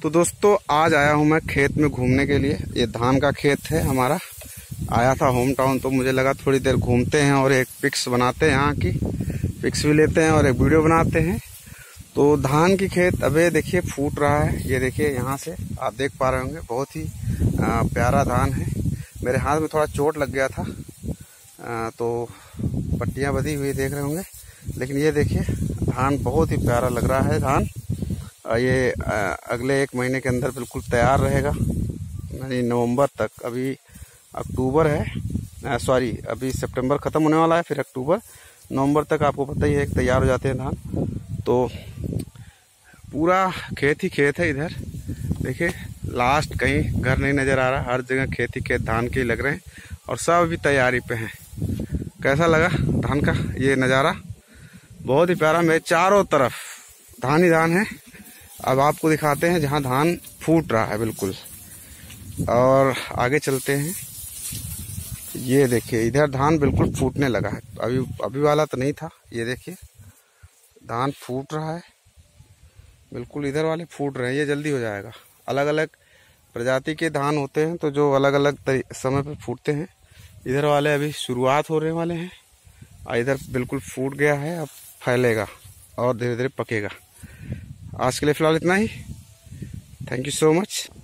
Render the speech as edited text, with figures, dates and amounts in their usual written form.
तो दोस्तों आज आया हूँ मैं खेत में घूमने के लिए। ये धान का खेत है हमारा। आया था होम टाउन, तो मुझे लगा थोड़ी देर घूमते हैं और एक पिक्स बनाते हैं, यहाँ की पिक्स भी लेते हैं और एक वीडियो बनाते हैं। तो धान की खेत अबे देखिए फूट रहा है। ये देखिए यहाँ से आप देख पा रहे होंगे, बहुत ही प्यारा धान है। मेरे हाथ में थोड़ा चोट लग गया था, तो पट्टियाँ बंधी हुई देख रहे होंगे। लेकिन ये देखिए धान बहुत ही प्यारा लग रहा है धान। ये अगले 1 महीने के अंदर बिल्कुल तैयार रहेगा, यानी नवंबर तक। अभी अक्टूबर है, सॉरी अभी सितंबर ख़त्म होने वाला है, फिर अक्टूबर नवंबर तक आपको पता ही है तैयार हो जाते हैं धान। तो पूरा खेत ही खेत है इधर। देखिए लास्ट कहीं घर नहीं नज़र आ रहा, हर जगह खेत ही खेत धान के ही लग रहे हैं और सब भी तैयारी पे हैं। कैसा लगा धान का ये नज़ारा? बहुत ही प्यारा। मेरे चारों तरफ धान ही धान है। अब आपको दिखाते हैं जहां धान फूट रहा है बिल्कुल, और आगे चलते हैं। ये देखिए इधर धान बिल्कुल फूटने लगा है। अभी वाला तो नहीं था। ये देखिए धान फूट रहा है बिल्कुल, इधर वाले फूट रहे हैं। ये जल्दी हो जाएगा। अलग अलग प्रजाति के धान होते हैं तो जो अलग अलग समय पे फूटते हैं। इधर वाले अभी शुरुआत होने वाले हैं और इधर बिल्कुल फूट गया है। अब फैलेगा और धीरे धीरे पकेगा। आज के लिए फ़िलहाल इतना ही। Thank you so much.